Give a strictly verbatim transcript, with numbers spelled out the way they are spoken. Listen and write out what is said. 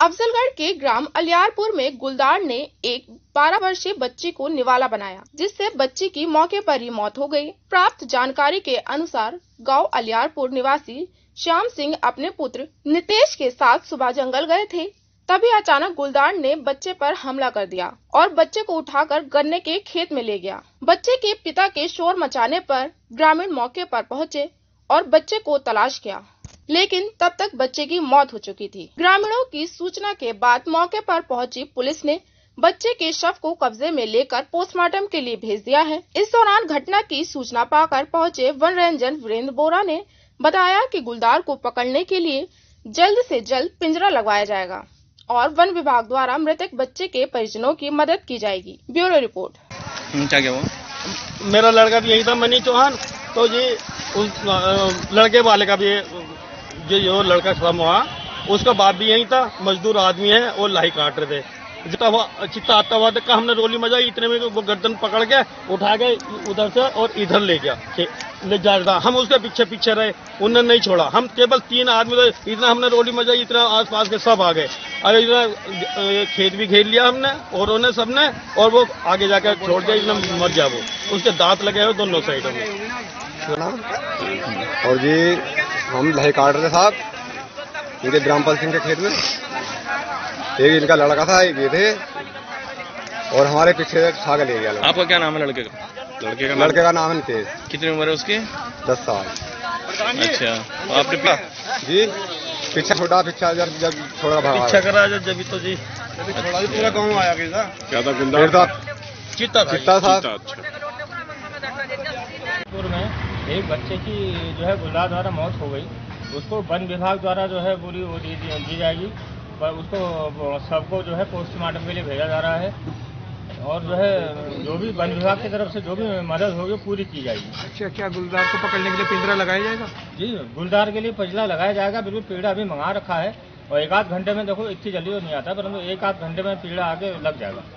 अफजलगढ़ के ग्राम अलियारपुर में गुलदार ने एक बारह वर्षीय बच्ची को निवाला बनाया, जिससे बच्ची की मौके पर ही मौत हो गई। प्राप्त जानकारी के अनुसार गांव अलियारपुर निवासी श्याम सिंह अपने पुत्र नितेश के साथ सुबह जंगल गए थे। तभी अचानक गुलदार ने बच्चे पर हमला कर दिया और बच्चे को उठाकर गन्ने के खेत में ले गया। बच्चे के पिता के शोर मचाने पर ग्रामीण मौके पर पहुंचे और बच्चे को तलाश किया, लेकिन तब तक बच्चे की मौत हो चुकी थी। ग्रामीणों की सूचना के बाद मौके पर पहुंची पुलिस ने बच्चे के शव को कब्जे में लेकर पोस्टमार्टम के लिए भेज दिया है। इस दौरान घटना की सूचना पाकर पहुंचे वन रेंजर वीरेंद्र बोरा ने बताया कि गुलदार को पकड़ने के लिए जल्द से जल्द पिंजरा लगवाया जाएगा और वन विभाग द्वारा मृतक बच्चे के परिजनों की मदद की जाएगी। Bureau report. क्या क्या वो मेरा लड़का भी यही था, मनी चौहान। तो जी उस लड़के वाले का भी जो जो लड़का श्रम हुआ, उसका बाप भी यही था, मजदूर आदमी है और लाही काट रहे थे। जितना हुआ चित्ता आता हुआ देखा हमने रोली मजा, इतने में वो गर्दन पकड़ के उठा के उधर से और इधर ले गया ले जा रहा। हम उसके पीछे पीछे रहे, उन्होंने नहीं छोड़ा। हम केवल तीन आदमी थे, इतना हमने रोली मजा, इतना आसपास के सब आ गए। अरे इतना खेत भी घेर लिया हमने और उन्हें सबने, और वो आगे जाकर छोड़ दिया, इतना मर गया वो। उसके दांत लगे हुए दोनों साइडों में। और जी हम लहे काट रहे साहब इनके ग्रामपाल सिंह के खेत में। एक इनका लड़का था, एक ये थे, और हमारे पीछे छाग ले गया। आपका क्या नाम है लड़के का? लड़के का नाम लड़के का नाम है नितेश। कितनी उम्र है उसकी? दस साल। अच्छा, आपने पा... जी पीछा छोटा पीछा जब जब छोड़ा भागा पीछा करा जब तो जी थोड़ा भी पूरा गाँव आया गया था। क्या था? गुलदार था, चित्ता चित्ता था। में एक बच्चे की जो है गुलदार द्वारा मौत हो गई। उसको वन विभाग द्वारा जो है पूरी वो दी, दी जाएगी, पर उसको सबको जो है पोस्टमार्टम के लिए भेजा जा रहा है, और जो है जो भी वन विभाग की तरफ से जो भी मदद होगी पूरी की जाएगी। अच्छा, क्या गुलदार को पकड़ने के लिए पिंजरा लगाया जाएगा? जी, गुलदार के लिए पिंजरा लगाया जाएगा। बिल्कुल पिंजरा अभी मंगा रखा है और एक आध घंटे में, देखो इतनी जल्दी तो नहीं आता, परंतु एक आध घंटे में पिंजरा आगे लग जाएगा।